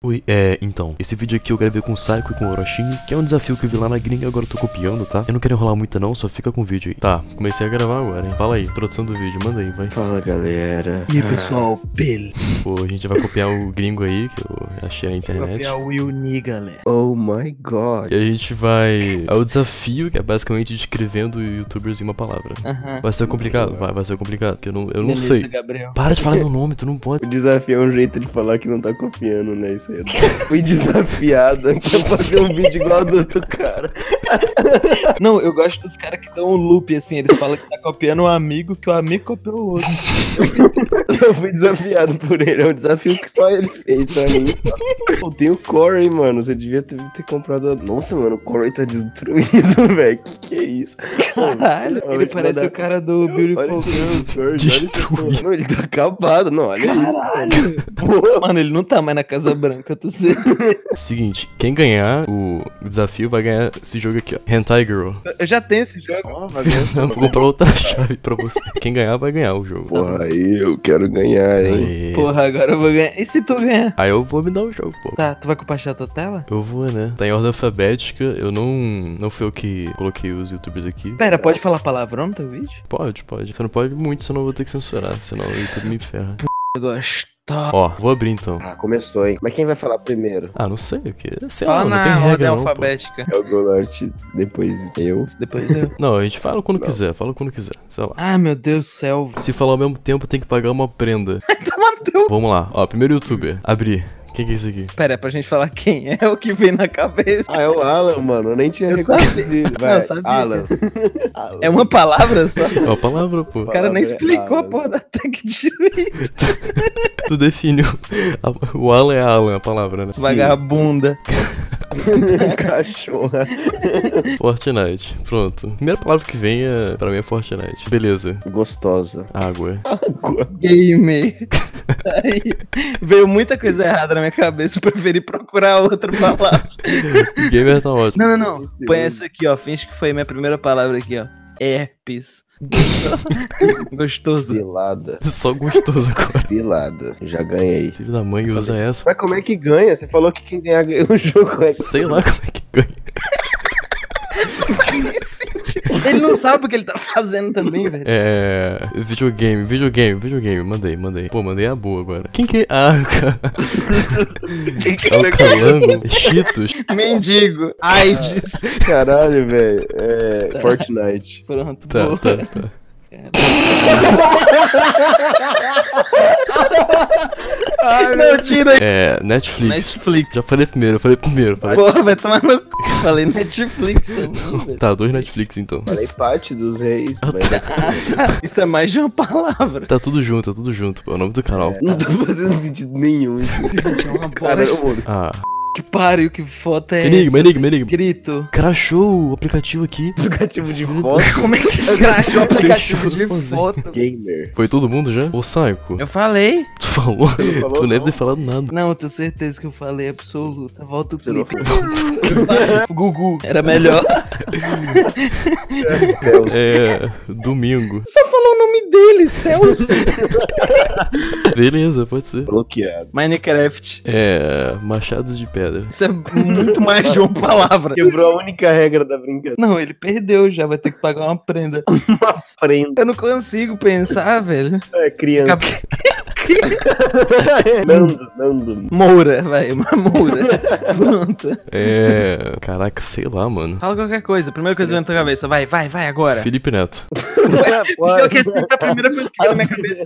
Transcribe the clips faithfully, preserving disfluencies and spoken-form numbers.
Oi, é, então, esse vídeo aqui eu gravei com o Saiko e com o Orochinho, que é um desafio que eu vi lá na gringa e agora eu tô copiando, tá? Eu não quero enrolar muito não, só fica com o vídeo aí. Tá, comecei a gravar agora, hein? Fala aí, introdução do vídeo, manda aí, vai. Fala, galera. E aí, pessoal, Bill. Pô, a gente vai copiar o gringo aí, que eu achei na internet. Copiar o Will Ni, galera. Oh my god. E a gente vai... É o desafio, que é basicamente descrevendo youtubers em uma palavra. Aham. Vai ser complicado? Vai, vai ser complicado, porque eu não, eu não Beleza, sei. Gabriel. Para de falar meu nome, tu não pode. O desafio é um jeito de falar que não tá copiando, né? Isso aí. Fui desafiado aqui pra fazer um vídeo igual ao do outro cara. Não, eu gosto dos caras que dão um loop, assim. Eles falam que tá copiando um amigo, que o amigo copiou o outro. Eu fui desafiado por ele. É um desafio que só ele fez pra mim. Pô, tem o Corey, mano. Você devia ter, ter comprado. A... Nossa, mano, o Corey tá destruído, velho. Que que é isso? Caralho, Pô, ele vou parece mandar- o cara do Beautiful Olha Girls. isso, Corey, Destruído. olha isso. Não, ele tá acabado. Não, olha Caralho. isso. Pô, Mano, ele não tá mais na Casa Branca, eu tô certo. Seguinte, quem ganhar o desafio vai ganhar esse jogo aqui, ó. Hentai Girl. Eu já tenho esse jogo. ó, vai ganhar essa- Vou comprar outra chave pra você. Quem ganhar vai ganhar o jogo. Porra, aí eu quero ganhar, hein? Aê. Porra, agora eu vou ganhar. E se tu ganhar? Aí eu vou me dar o jogo, pô. Tá, tu vai compartilhar a tua tela? Eu vou, né? Tá em ordem alfabética. Eu não. Não fui eu que coloquei os youtubers aqui. Pera, pode falar palavrão no teu vídeo? Pode, pode. Você não pode muito, senão eu vou ter que censurar. Senão o YouTube me ferra. Eu gosto. Ó, vou abrir então. Ah, começou, hein? Mas quem vai falar primeiro? Ah, não sei o que. Sei Fala lá, não na tem ordem regra não, pô. alfabética. É o Golart, depois eu. Depois eu. Não, a gente fala quando quiser. Fala quando quiser. Sei lá. Ah, meu Deus do céu. Se falar ao mesmo tempo, tem que pagar uma prenda. Toma teu. Vamos lá. Ó, primeiro youtuber. Abrir. Quem que é isso aqui? Pera, é pra gente falar quem é o que vem na cabeça. Ah, é o Alan, mano. Eu nem tinha Eu reconhecido. Não, Vai, eu sabia. Alan. Alan. É uma palavra só. É uma palavra, pô. O cara nem Palavra é explicou a Alan. porra da tag direito. Tu definiu. A- O Alan é Alan, a palavra, né? Vagabunda. Cachorra. Fortnite. Pronto. Primeira palavra que vem é, pra mim é Fortnite. Beleza. Gostosa. Água. Água. Gamer. Aí, veio muita coisa errada na minha cabeça. Eu preferi procurar outra palavra. Gamer tá ótimo. Não, não, não. Põe essa aqui, ó. Finge que foi minha primeira palavra aqui, ó. Herpes. Gostoso. Pilada. Só gostoso agora. Pilada. Já ganhei. Filho da mãe usa essa. Mas como é que ganha? Você falou que quem ganhar ganha o jogo. É que... Sei lá como é que ganha. Ele não sabe o que ele tá fazendo também, velho. É. Videogame, videogame, videogame. Mandei, mandei. Pô, mandei a boa agora. Quem que é? Ah, cara. Quem que É o Calango. Cheetos. Mendigo. AIDS. Caralho, velho. É. Fortnite. Pronto, Tá, boa. tá, tá. Não, tira aí. É. Netflix. Netflix. Já falei primeiro, eu falei primeiro. Falei... Porra, vai tomar no cu. Falei Netflix também, velho. Tá, dois Netflix então. Falei parte dos reis. Ah, mas... Ah, tá. Isso é mais de uma palavra. Tá tudo junto, tá tudo junto, pô. É o nome do canal. Não tá fazendo sentido nenhum. Gente, é uma Cara, bosta. mano. Ah. Que pariu, que foto é Enigma, essa? enigma, enigma. Grito. Crashou o aplicativo aqui. Aplicativo de foto. Como é que crachou o aplicativo Fechou de sozinho. foto? Gamer. Foi todo mundo já? Ô, Saiko, Eu falei. tu falou? falou, tu nem deve não. ter falado nada. Não, eu tenho certeza que eu falei absoluta. Volta o Você não clipe. Gugu. Era melhor. É. Domingo. Só falou o nome dele, Celso. Beleza, pode ser. Bloqueado. Minecraft. É. Machados de pedra. Isso é muito mais de uma palavra. Quebrou a única regra da brincadeira. Não, ele perdeu já, vai ter que pagar uma prenda. Prenda. Eu não consigo pensar, velho. É criança. Acabei- Nando, Nando. Moura, vai, uma Moura. Pronto. É. Caraca, sei lá, mano. Fala qualquer coisa, primeira coisa que vem na tua cabeça. Vai, vai, vai agora. Felipe Neto. Eu que sempre a primeira coisa que vem na minha cabeça.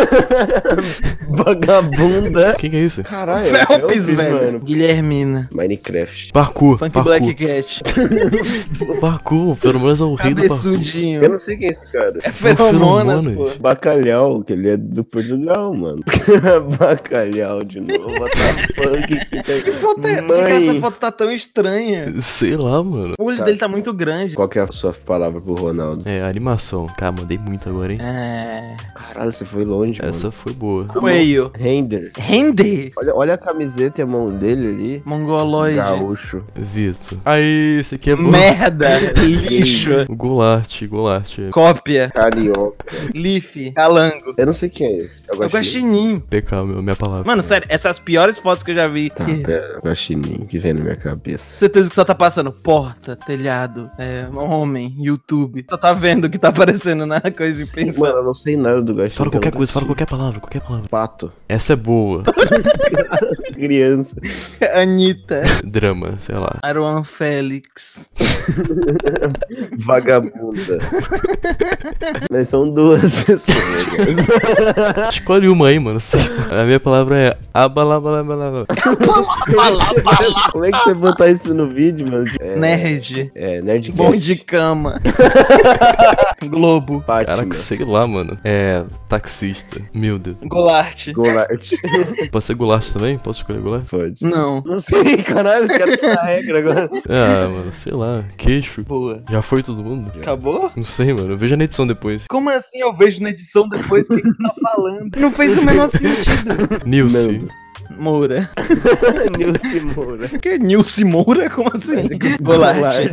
Vagabunda. Quem que é isso? Caralho, Felps, velho. Guilhermina. Minecraft. Parkour. Funk Parkour. Black Cat. Parkour. Pelo menos é o rei do parkour. Eu Cabeçudinho. não sei quem é esse cara. É feromonas, pô. feromonas. Bacalhau, que ele é do Portugal, mano. Bacalhau de novo. What the fuck? Que foto é? Por que Mãe. essa foto tá tão estranha? Sei lá, mano. O olho Tá. dele tá muito grande. Qual que é a sua palavra pro Ronaldo? É, animação. Cara, mandei muito agora, hein? É. Caralho, você foi longe, Essa foi boa. Coelho. mano. Render. Render. Olha, olha a camiseta e a mão dele ali. Mongoloide. Gaúcho. Vitor. Aí, esse aqui é bom. Merda. Lixo. Golart, Golart. Cópia. Carioca. Leaf. Calango. Eu não sei quem é esse. Eu Eu gosto gosto Guaxinim. P K, meu, minha palavra. Mano, sério, essas piores fotos que eu já vi. Tá, Que- pera, Guaxinim, que vem na minha cabeça. Certeza que só tá passando porta, telhado, é, homem, YouTube. Só tá vendo o que tá aparecendo na coisa e Sim, pensa. mano, eu não sei nada do Guaxinim. Fala qualquer eu não coisa, fala assisti. qualquer palavra, qualquer palavra. Pato. Essa é boa. Criança. Anitta, Drama, sei lá. Aruan Félix. Vagabunda. Mas são duas pessoas. Escolhe uma aí, mano. A minha palavra é abalabalabalaba. Como é que você botar isso no vídeo, mano? É, Nerd. É, Nerd Bom de cama. Globo. Caraca, sei lá, mano. É, taxista. Meu Deus. Golart. Golart. Pode ser Goulart também? Posso escolher Goulart? Pode. Não. Não sei, caralho, os caras têm a regra agora. Ah, mano, sei lá. Queixo. Boa. Já foi todo mundo? Acabou? Não sei, mano. Veja na edição depois. Como assim eu vejo na edição depois o que que tá falando? Não fez o menor sentido. Nilce. Moura. Nilce Moura. O que é Nilce Moura? Como assim? Golart.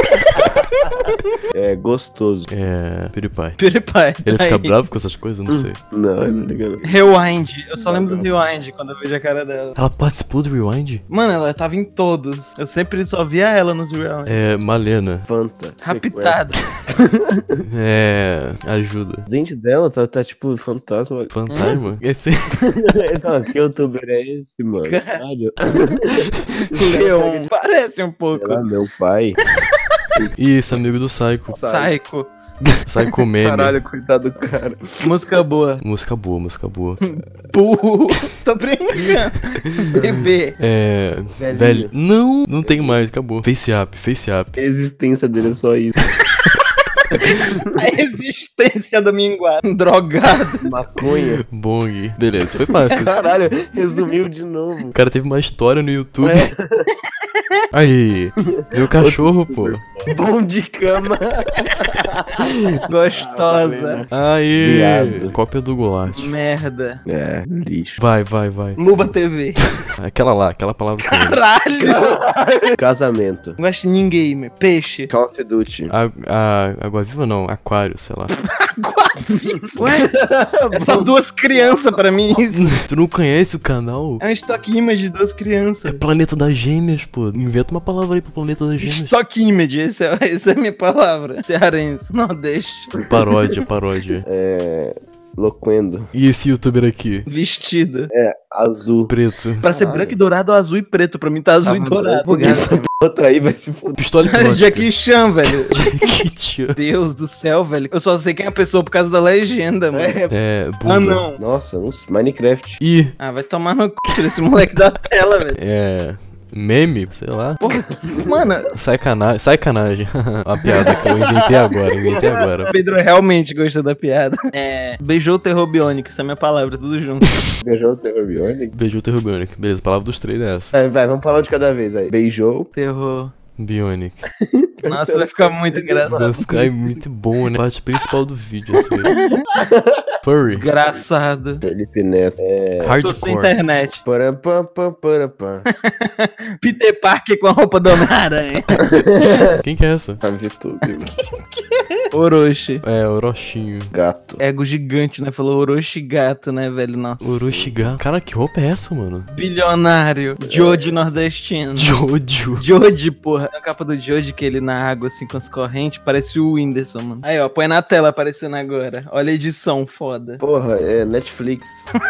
É gostoso. É. PewDiePie. PewDiePie. Ele fica Aí. bravo com essas coisas? Não sei. Não, não liga não. Rewind. Eu só lembro do Rewind quando eu vejo a cara dela. Ela participou do Rewind? Mano, ela tava em todos. Eu sempre só via ela nos Rewind. É. Malena. Fanta. Raptada. É. Ajuda. O dente dela tá, tá tipo fantasma. Fantasma? Esse. Ah, que youtuber é esse, mano? Caralho. Leon. Parece um pouco. Sei lá, meu pai. Isso, amigo do Psycho. Psycho. Psycho Meme. Caralho, coitado do cara. Música boa. Música boa, música boa. Burro. Tô brincando. Bebê. É. Velhinho. Velho. Não, não tem mais, acabou. Face Up, Face Up. A existência dele é só isso. A existência do minguado. Drogado. Maconha. Bong. Beleza, foi fácil. Caralho, resumiu de novo. O cara teve uma história no YouTube. É. Aí, meu cachorro, pô. Bom de cama. Gostosa. Aí, Viado. cópia do Goulart. Merda. É, lixo. Vai, vai, vai. Luba T V. Aquela lá, aquela palavra com ele. Caralho. Casamento. Guaxinim Gamer. Peixe. Call of Duty. A, a, água viva não, aquário, sei lá. Ué? É só duas crianças pra mim isso. Tu não conhece o canal? É um stock image de duas É crianças. Planeta das Gêmeas, pô. Inventa uma palavra aí pro Planeta das Gêmeas. Stock image, essa é, essa é a minha palavra. Cearense. Nordeste. Paródia, paródia. É. Loquendo. E esse youtuber aqui? Vestido. É, azul. Preto. Pra ser branco e dourado, azul e preto. Pra mim tá azul e dourado. Porque essa outra aí vai se foder. Pistola hipnótica. Jackie Chan, velho. Jackie Chan. Deus do céu, velho. Eu só sei quem é a pessoa por causa da legenda, mano. É. É, Buda. Ah, não. Nossa, não sei, Minecraft. E, Ah, vai tomar no c... Tira esse moleque da tela, velho. é... Meme? Sei lá. Porra, mano, Sacanagem. Sacanagem. Uma piada que eu inventei agora, inventei agora. o Pedro realmente gostou da piada. É. Beijou o terror biônico, essa é a minha palavra, tudo junto. Beijou o Terror Bionic. Beijou o Terror Bionic. Beleza, palavra dos três é essa. Vai, vai, vamos falar de cada vez, vai. Beijou. Terror. Bionic. Nossa, vai ficar muito engraçado. Vai ficar muito bom, né? Parte principal do vídeo, assim. Furry. Engraçado. Felipe Neto. É. Tô sem Hardcore. internet. Param, pam, pam, param, pam. Peter Parker com a roupa do Homem-Aranha. Quem que é essa? A VTube. Orochi. É, Orochinho. Gato. Ego gigante, né? Falou Orochi gato, né, velho? Nossa. Oroshiga. Cara, que roupa é essa, mano? Bilionário. Joji nordestino. Jojo. Joji, porra. A capa do Joji, que ele na água, assim, com as correntes, parece o Whindersson, mano. Aí, ó, põe na tela aparecendo agora. Olha a edição, foda. Porra, é Netflix.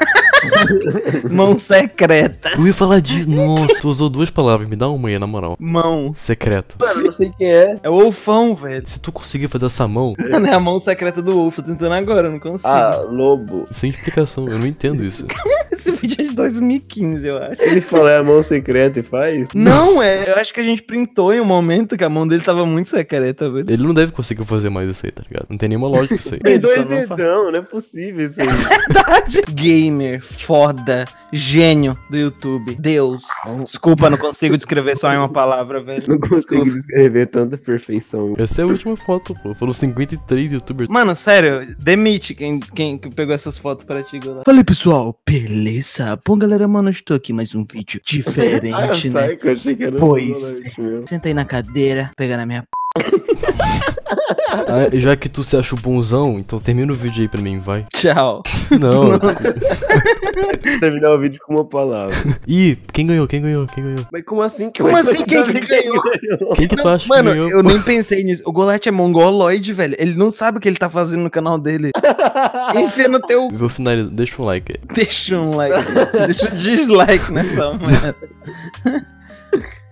Mão secreta. Eu ia falar disso. Nossa, tu usou duas palavras. Me dá uma aí, na moral. Mão. Secreta. Mano, não sei quem é. É o Wolfão, velho. Se tu conseguir fazer essa mão, Mano, é a mão secreta do Wolf. Tô tentando agora, eu não consigo. Ah, Lobo. sem explicação, eu não entendo isso. Esse vídeo é de dois mil e quinze, eu acho. Ele fala é a mão secreta e faz? Não, é. Eu acho que a gente printou em um momento que a mão dele tava muito secreta, velho. Ele não deve conseguir fazer mais isso aí, tá ligado? Não tem nenhuma lógica isso aí. Tem Ele dois só não fa- dedão, não é possível isso aí. Verdade. Gamer, foda, gênio do YouTube. Deus. Desculpa, não consigo descrever só em uma palavra, velho. Não consigo Desculpa. descrever tanta perfeição. Essa é a última foto, pô. Foram cinquenta e três youtubers. Mano, sério, demite quem, quem que pegou essas fotos pra ti, galera. Falei, pessoal, beleza? Bom, galera, mano, estou aqui mais um vídeo Ah, eu diferente, né? sei que eu achei que era Pois. um meu. Senta aí na cadeira, pega na minha p... Ah, já que tu se acha o bonzão, então termina o vídeo aí pra mim, vai. Tchau. Não. eu tô- Terminar o vídeo com uma palavra. Ih, quem ganhou? Quem ganhou? Quem ganhou? Mas como assim? Como Mas assim? você Quem sabe que ganhou? Quem que tu Não, acha mano, que ganhou? eu nem pensei nisso. O Golete é mongoloide, velho. Ele não sabe o que ele tá fazendo no canal dele. Enfia no teu... Vou finalizar. Deixa um like aí. Deixa um like. Deixa um dislike nessa merda.